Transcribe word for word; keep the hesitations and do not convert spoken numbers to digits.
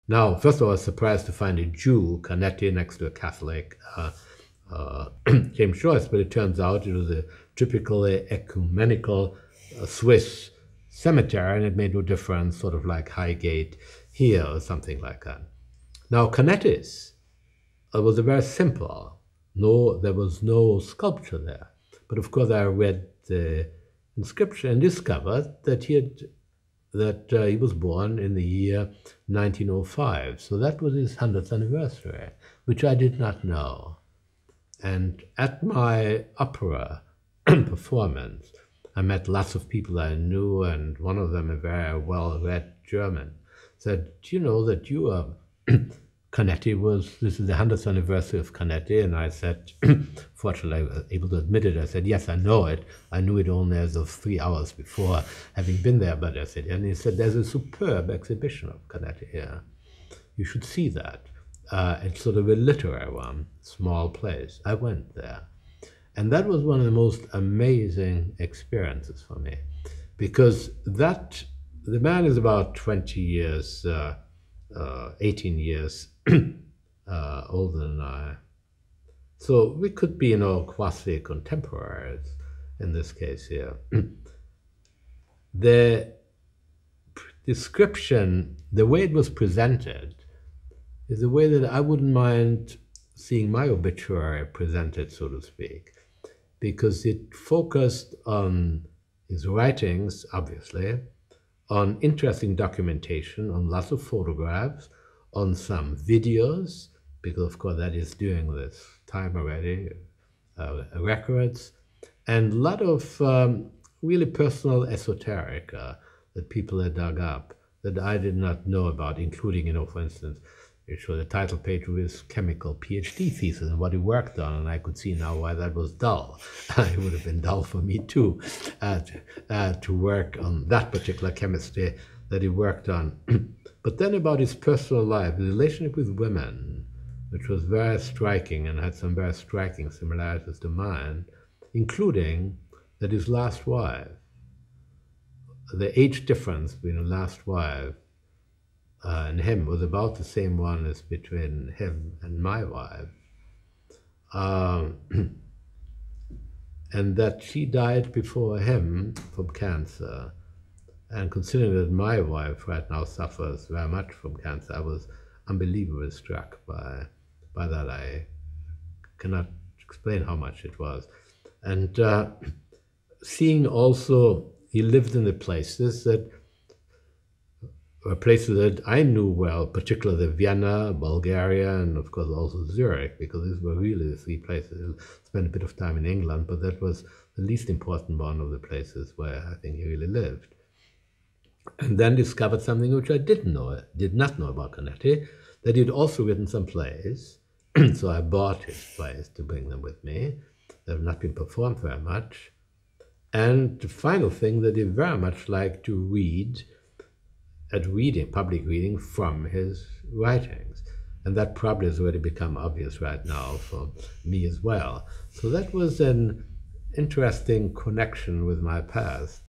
Now, first of all, I was surprised to find a Jew, Canetti, next to a Catholic, uh, uh, James Joyce, but it turns out it was a typically ecumenical uh, Swiss cemetery, and it made no difference, sort of like Highgate here or something like that. Now, Canetti's uh, was a very simple. No, there was no sculpture there. But of course, I read the inscription and discovered that he had that uh, he was born in the year nineteen oh five. So that was his hundredth anniversary, which I did not know. And at my opera performance, I met lots of people I knew, and one of them, a very well-read German, said, do you know that you are, Canetti was, this is the hundredth anniversary of Canetti, and I said, fortunately I was able to admit it, I said, yes, I know it. I knew it only as of three hours before having been there, but I said, and he said, there's a superb exhibition of Canetti here. You should see that. Uh, it's sort of a literary one, small place. I went there. And that was one of the most amazing experiences for me, because that, the man is about twenty years, uh, uh, eighteen years uh, older than I. So we could be, you know, quasi contemporaries in this case here. The description, the way it was presented, is a way that I wouldn't mind seeing my obituary presented, so to speak, because it focused on his writings, obviously, on interesting documentation, on lots of photographs, on some videos, because of course that is during this time already, uh, records, and a lot of um, really personal esoterica that people had dug up that I did not know about, including, you know, for instance, it showed the title page of his chemical PhD thesis and what he worked on, and I could see now why that was dull. It would have been dull for me too, uh, to, uh, to work on that particular chemistry that he worked on. But then about his personal life, his relationship with women, which was very striking and had some very striking similarities to mine, including that his last wife, the age difference between the last wife Uh, and him was about the same one as between him and my wife. Um, and that she died before him from cancer. And considering that my wife right now suffers very much from cancer, I was unbelievably struck by, by that. I cannot explain how much it was. And uh, seeing also, he lived in the places that places that I knew well, particularly Vienna, Bulgaria, and of course also Zurich, because these were really the three places. I spent a bit of time in England, but that was the least important one of the places where I think he really lived. And then discovered something which I didn't know, did not know about Canetti, that he'd also written some plays. So I bought his plays to bring them with me. They have not been performed very much. And the final thing, that he very much liked to read at reading, public reading from his writings. And that probably has already become obvious right now for me as well. So that was an interesting connection with my past